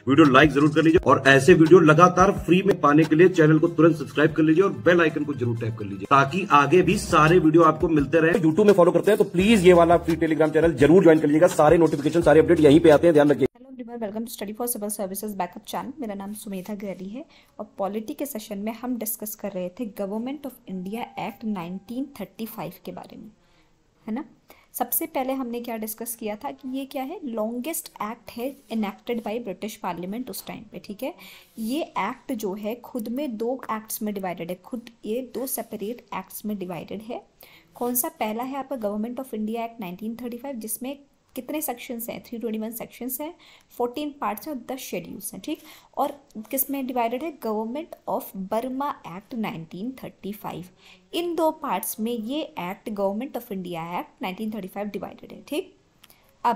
Video like जरूर कर लीजिए और ऐसे वीडियो लगातार फ्री में पाने के लिए चैनल को तुरंत सब्सक्राइब कर लीजिए और बेल आइकन को जरूर टैप कर लीजिए ताकि आगे भी सारे वीडियो आपको मिलते रहे। यूट्यूब में फॉलो करते हैं तो प्लीज ये वाला फ्री टेलीग्राम चैनल जरूर ज्वाइन कर लीजिएगा। सारे नोटिफिकेशन सारे अपडेट यहीं पे आते हैं, ध्यान रखिए। Hello everyone, welcome to study for civil services backup channel. मेरा नाम सुमेधा ग्रैली है और पॉलिटी के सेशन में हम डिस्कस कर रहे थे गवर्नमेंट ऑफ इंडिया एक्ट 1935 के बारे में, है ना। सबसे पहले हमने क्या डिस्कस किया था कि ये क्या है, लॉन्गेस्ट एक्ट है इनेक्टेड बाय ब्रिटिश पार्लियामेंट उस टाइम पे, ठीक है। ये एक्ट जो है खुद में दो एक्ट्स में डिवाइडेड है, खुद ये दो सेपरेट एक्ट्स में डिवाइडेड है। कौन सा? पहला है आपका गवर्नमेंट ऑफ इंडिया एक्ट 1935, जिसमें कितने सेक्शंस हैं? 321 सेक्शंस हैं, 14 पार्ट्स हैं और 10 शेड्यूल्स हैं, ठीक। और किस में डिवाइडेड है? Government of Burma act 1935। इन दो पार्ट्स में ये act government of India act 1935 divided है, ठीक। अब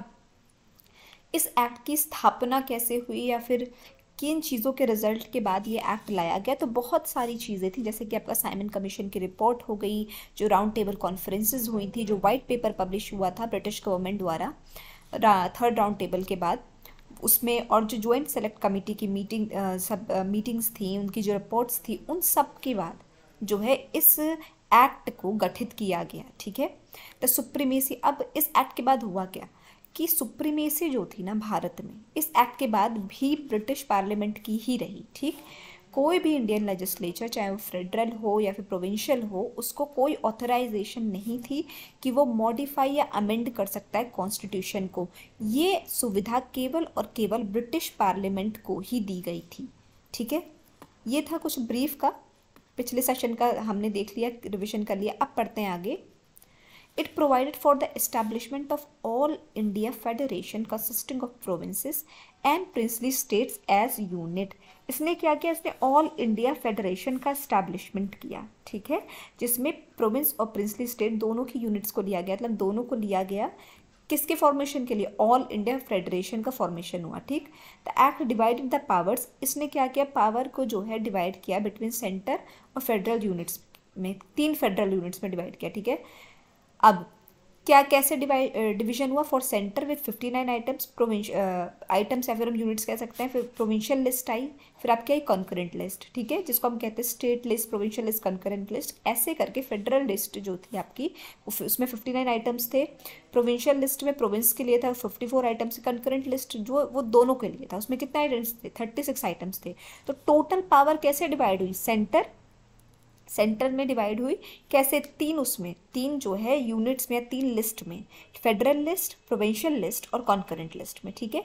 इस एक्ट की स्थापना कैसे हुई या फिर किन चीज़ों के रिजल्ट के बाद ये एक्ट लाया गया? तो बहुत सारी चीज़ें थी, जैसे कि आपका साइमन कमीशन की रिपोर्ट हो गई, जो राउंड टेबल कॉन्फ्रेंसेस हुई थी, जो वाइट पेपर पब्लिश हुआ था ब्रिटिश गवर्नमेंट द्वारा थर्ड राउंड टेबल के बाद, उसमें और जो ज्वाइंट सेलेक्ट कमेटी की मीटिंग्स थी, उनकी जो रिपोर्ट्स थी, उन सब के बाद जो है इस एक्ट को गठित किया गया, ठीक है। The supremacy. अब इस एक्ट के बाद हुआ क्या कि सुप्रीमेसी जो थी ना भारत में, इस एक्ट के बाद भी ब्रिटिश पार्लियामेंट की ही रही, ठीक। कोई भी इंडियन लेजिस्लेचर, चाहे वो फेडरल हो या फिर प्रोविंशियल हो, उसको कोई ऑथराइजेशन नहीं थी कि वो मॉडिफाई या अमेंड कर सकता है कॉन्स्टिट्यूशन को। ये सुविधा केवल और केवल ब्रिटिश पार्लियामेंट को ही दी गई थी, ठीक है। ये था कुछ ब्रीफ का, पिछले सेशन का हमने देख लिया, रिविजन कर लिया। अब पढ़ते हैं आगे। It provided for the establishment of all India Federation consisting of provinces and princely states as unit। इसने क्या किया? इसने ऑल इंडिया फेडरेशन का एस्टैब्लिशमेंट किया, ठीक है, जिसमें प्रोविंस और प्रिंसली स्टेट दोनों की यूनिट्स को लिया गया, मतलब दोनों को लिया गया। किसके फॉर्मेशन के लिए? ऑल इंडिया फेडरेशन का फॉर्मेशन हुआ, ठीक। The act divided the powers. इसने क्या किया? पावर को जो है डिवाइड किया बिटवीन सेंटर और फेडरल यूनिट्स में, 3 फेडरल यूनिट्स में डिवाइड किया, ठीक है। अब क्या कैसे डिवीजन हुआ? For centre with 59 items, items या फिर हम यूनिट्स कह सकते हैं। फिर प्रोविंशियल लिस्ट आई, फिर आपकी आई कॉन्करेंट लिस्ट, ठीक है, जिसको हम कहते हैं state list, provincial list, concurrent list. ऐसे करके फेडरल लिस्ट जो थी आपकी, उसमें 59 आइटम्स थे। प्रोविंशियल लिस्ट में प्रोविंस के लिए था 54 आइटम्स। कॉन्करेंट लिस्ट जो वो दोनों के लिए था, उसमें कितने आइटम्स थे? 36 आइटम्स थे। तो टोटल पावर कैसे डिवाइड हुई? सेंटर में डिवाइड हुई कैसे? 3, उसमें 3 जो है यूनिट्स में, 3 लिस्ट में, फेडरल लिस्ट, प्रोविंशियल लिस्ट और कॉन्करेंट लिस्ट में, ठीक है।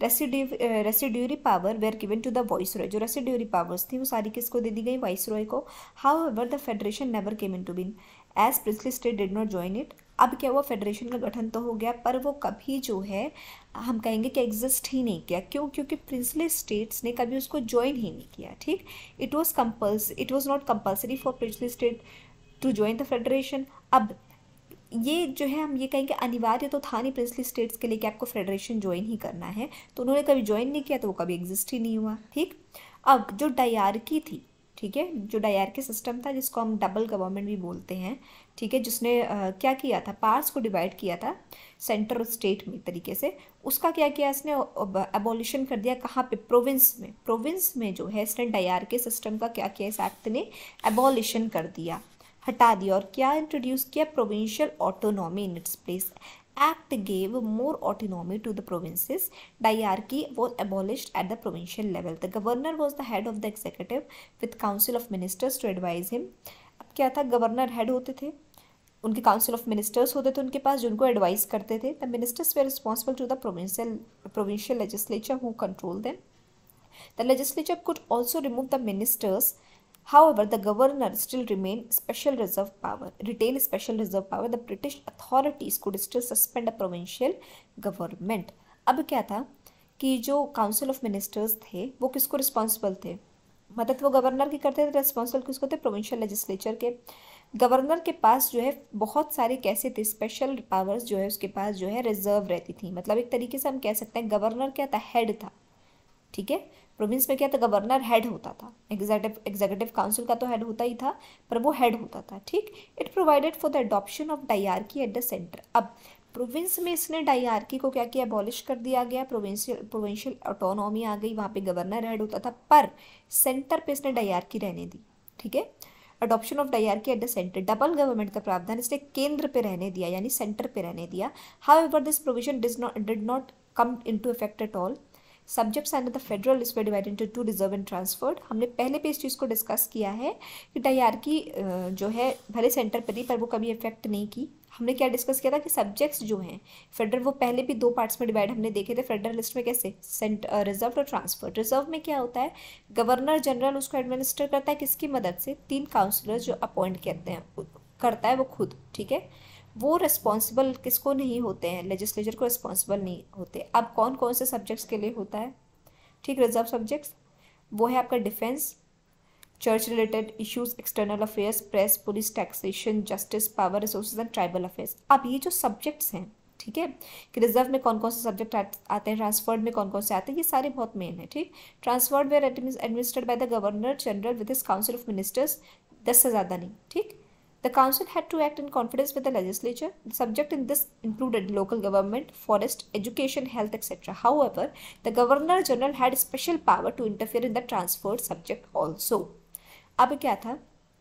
Residuary power were given to the viceroy. जो रेसिड्यूरी पावर्स थी वो सारी किसको दे दी गई? वाइसरॉय को। However the federation never came into being as princely state did not join it. अब क्या हुआ? फेडरेशन का गठन तो हो गया, पर वो कभी जो है हम कहेंगे कि एग्जिस्ट ही नहीं किया। क्यों? क्योंकि प्रिंसली स्टेट्स ने कभी उसको ज्वाइन ही नहीं किया, ठीक। It was not compulsory for princely state to join the federation. अब ये जो है हम ये कहेंगे अनिवार्य तो था नहीं प्रिंसली स्टेट्स के लिए कि आपको फेडरेशन ज्वाइन ही करना है, तो उन्होंने कभी ज्वाइन नहीं किया, तो वो कभी एग्जिस्ट ही नहीं हुआ, ठीक। अब जो डायरकी थी, ठीक है, जो डायरकी सिस्टम था, जिसको हम डबल गवर्नमेंट भी बोलते हैं, ठीक है, जिसने क्या किया था? पार्ट्स को डिवाइड किया था सेंटर और स्टेट में तरीके से। उसका क्या किया इसने? एबॉलिशन कर दिया। कहाँ पे? प्रोविंस में जो है इसने डायरकी सिस्टम का क्या किया? इस एक्ट ने एबॉलिशन कर दिया, हटा दिया। और क्या इंट्रोड्यूस किया? Provincial autonomy in its place. Act gave more autonomy to the provinces. Diarchy was abolished at the provincial level. The governor was the head of the executive with council of ministers to advise him. अब क्या था? Governor head होते थे, उनके council of ministers होते थे उनके पास, जो उनको एडवाइस करते थे। The ministers were responsible to the provincial legislature who control them. The legislature could also remove the ministers. However, the governor still retained special reserve power. The British authorities could still suspend a provincial government. अब क्या था कि जो council of ministers थे वो किसको responsible थे? मदद वो गवर्नर की करते थे, रिस्पॉन्सिबल किसको थे? प्रोविंशियल लेजिस्लेचर के। गवर्नर के पास जो है बहुत सारे कैसे थे? स्पेशल पावर्स जो है उसके पास जो है रिजर्व रहती थी। मतलब एक तरीके से हम कह सकते हैं गवर्नर क्या था? हेड था, ठीक है। प्रोविंस में क्या था? गवर्नर हेड होता था। एग्जीक्यूटिव काउंसिल का तो हेड होता ही था, पर वो हेड होता था, ठीक। It provided for the adoption of dyarchy at the centre. अब प्रोविंस में इसने डायरार्की को क्या किया, अबॉलिश कर दिया गया, प्रोविंशियल ऑटोनॉमी आ गई, वहाँ पे गवर्नर हेड होता था, पर सेंटर पे इसने डायरार्की रहने दी। ठीक है, adoption of dyarchy at the centre, double government का प्रावधान इसने केंद्र पे रहने दिया यानी सेंटर पे रहने दिया। However this provision did not come into effect at all. Subjects under the federal list were divided into two, reserve and transferred. हमने पहले भी इस चीज़ को डिस्कस किया है कि डायरार्की जो है भले सेंटर पर थी पर वो कभी इफेक्ट नहीं की। हमने क्या डिस्कस किया था कि सब्जेक्ट्स जो हैं फेडरल, वो पहले भी दो पार्ट्स में डिवाइड हमने देखे थे फेडरल लिस्ट में, कैसे, रिजर्व और ट्रांसफर। रिजर्व में क्या होता है, गवर्नर जनरल उसको एडमिनिस्टर करता है किसकी मदद से, 3 काउंसलर्स जो अपॉइंट करते हैं, करता है वो खुद। ठीक है, वो रिस्पॉन्सिबल किसको नहीं होते हैं, लेजिस्लेचर को रिस्पॉन्सिबल नहीं होते। अब कौन कौन से सब्जेक्ट्स के लिए होता है, ठीक, रिजर्व सब्जेक्ट्स, वो है आपका defence, church related issues, external affairs, press, police, taxation, justice, power, resources and tribal affairs. अब ये जो सब्जेक्ट्स हैं, ठीक है, कि रिजर्व में कौन कौन से सब्जेक्ट आते हैं, ट्रांसफर्ड में कौन कौन से आते हैं, ये सारे बहुत मेन है। ठीक, transferred were administered by the governor general with his council of ministers, 10 से ज़्यादा नहीं। ठीक, the council had to act in confidence with the legislature. The subject in this included local government, forest, education, health, etc. However, the governor general had special power to interfere in the transferred subject also. अब क्या था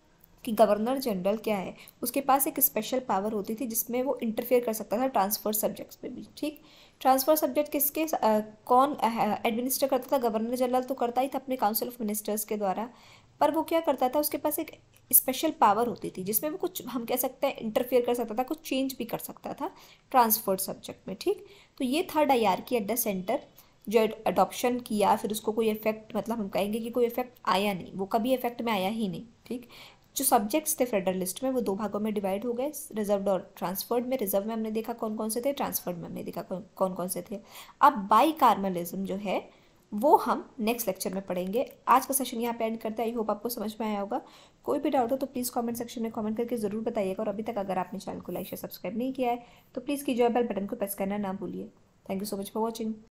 कि governor general क्या है, उसके पास एक special power होती थी जिसमें वो इंटरफेयर कर सकता था ट्रांसफर सब्जेक्ट्स पे भी। ठीक, ट्रांसफर सब्जेक्ट किसके कौन एडमिनिस्टर करता था, गवर्नर जनरल तो करता ही था अपने काउंसिल ऑफ मिनिस्टर्स के द्वारा, पर वो क्या करता था, उसके पास एक स्पेशल पावर होती थी जिसमें वो कुछ, हम कह सकते हैं, इंटरफेयर कर सकता था, कुछ चेंज भी कर सकता था ट्रांसफर्ड सब्जेक्ट में। ठीक, तो ये था डायरार्की एट द सेंटर, जो अडॉप्शन किया फिर उसको कोई इफेक्ट, मतलब हम कहेंगे कि कोई इफेक्ट आया नहीं, वो कभी इफेक्ट में आया ही नहीं। ठीक, जो सब्जेक्ट्स थे फेडरल लिस्ट में वो 2 भागों में डिवाइड हो गए, रिजर्व्ड और ट्रांसफर्ड में। रिजर्व में हमने देखा कौन कौन से थे, ट्रांसफर्ड में हमने देखा कौन कौन से थे। अब बाइकार्मलिज्म जो है वो हम नेक्स्ट लेक्चर में पढ़ेंगे। आज का सेशन यहाँ पे एंड करते हैं। आई होप आपको समझ में आया होगा। कोई भी डाउट हो तो प्लीज़ कमेंट सेक्शन में कमेंट करके ज़रूर बताइएगा, और अभी तक अगर आपने चैनल को लाइक या सब्सक्राइब नहीं किया है तो प्लीज़ कीजिए, बेल बटन को प्रेस करना ना भूलिए। Thank you so much for watching.